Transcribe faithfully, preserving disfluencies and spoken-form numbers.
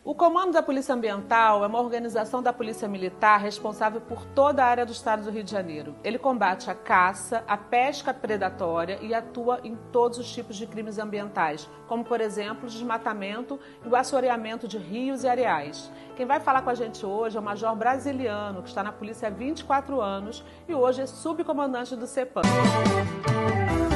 O Comando da Polícia Ambiental é uma organização da Polícia Militar responsável por toda a área do estado do Rio de Janeiro. Ele combate a caça, a pesca predatória e atua em todos os tipos de crimes ambientais, como, por exemplo, o desmatamento e o assoreamento de rios e areais. Quem vai falar com a gente hoje é o Major Brasiliano, que está na polícia há vinte e quatro anos e hoje é subcomandante do CEPAM.